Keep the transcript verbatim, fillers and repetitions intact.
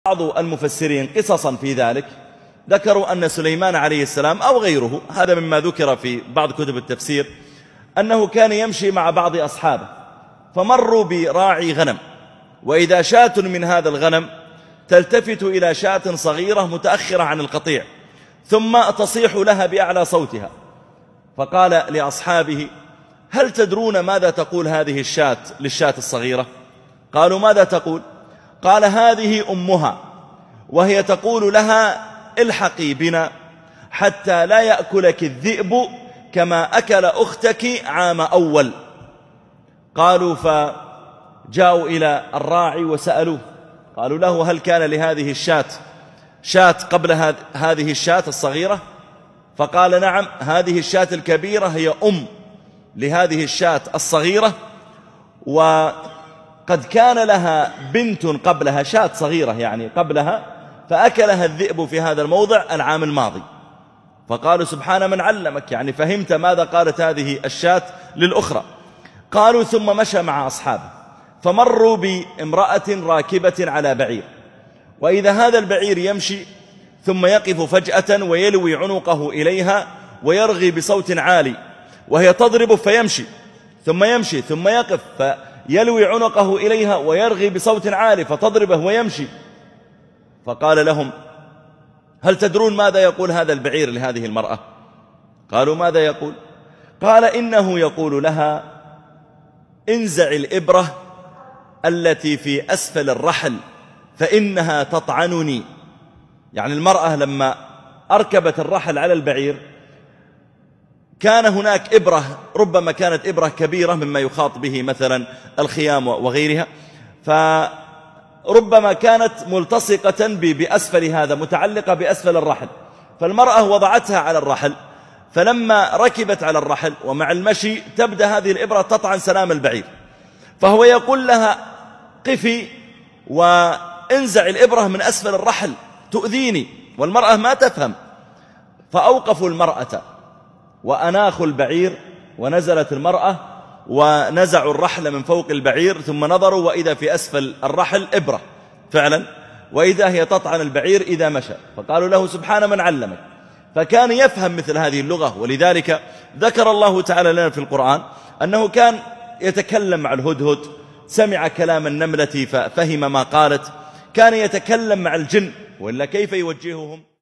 بعض المفسرين قصصا في ذلك، ذكروا أن سليمان عليه السلام أو غيره، هذا مما ذكر في بعض كتب التفسير، أنه كان يمشي مع بعض أصحابه فمروا براعي غنم، وإذا شاة من هذا الغنم تلتفت إلى شاة صغيرة متأخرة عن القطيع ثم تصيح لها بأعلى صوتها، فقال لأصحابه: هل تدرون ماذا تقول هذه الشاة للشاة الصغيرة؟ قالوا: ماذا تقول؟ قال: هذه أمها، وهي تقول لها: الحقي بنا حتى لا يأكلك الذئب كما أكل أختك عام أول. قالوا فجاءوا إلى الراعي وسألوه، قالوا له: هل كان لهذه الشاة شاة قبل هذه الشاة الصغيرة؟ فقال: نعم، هذه الشاة الكبيرة هي أم لهذه الشاة الصغيرة، وقد كان لها بنت قبلها، شاة صغيرة يعني قبلها، فأكلها الذئب في هذا الموضع العام الماضي. فقالوا: سبحان من علمك، يعني فهمت ماذا قالت هذه الشاة للأخرى. قالوا: ثم مشى مع أصحابه فمروا بامرأة راكبة على بعير، وإذا هذا البعير يمشي ثم يقف فجأة ويلوي عنقه إليها ويرغي بصوت عالي، وهي تضرب فيمشي ثم يمشي ثم يقف فيلوي عنقه إليها ويرغي بصوت عالي فتضربه ويمشي. فقال لهم: هل تدرون ماذا يقول هذا البعير لهذه المرأة؟ قالوا: ماذا يقول؟ قال: إنه يقول لها: انزع الإبرة التي في أسفل الرحل فإنها تطعنني. يعني المرأة لما أركبت الرحل على البعير كان هناك إبرة، ربما كانت إبرة كبيرة مما يخاط به مثلا الخيام وغيرها، فربما كانت ملتصقة بأسفل هذا، متعلقة بأسفل الرحل، فالمرأة وضعتها على الرحل، فلما ركبت على الرحل ومع المشي تبدأ هذه الإبرة تطعن سلام البعير، فهو يقول لها: قفي وانزع الإبرة من أسفل الرحل تؤذيني، والمرأة ما تفهم. فأوقفوا المرأة وأناخوا البعير، ونزلت المرأة ونزعوا الرحل من فوق البعير، ثم نظروا وإذا في أسفل الرحل إبرة فعلا، وإذا هي تطعن البعير إذا مشى. فقالوا له: سبحان من علمك. فكان يفهم مثل هذه اللغة، ولذلك ذكر الله تعالى لنا في القرآن أنه كان يتكلم مع الهدهد، سمع كلام النملة ففهم ما قالت، كان يتكلم مع الجن، وإلا كيف يوجههم؟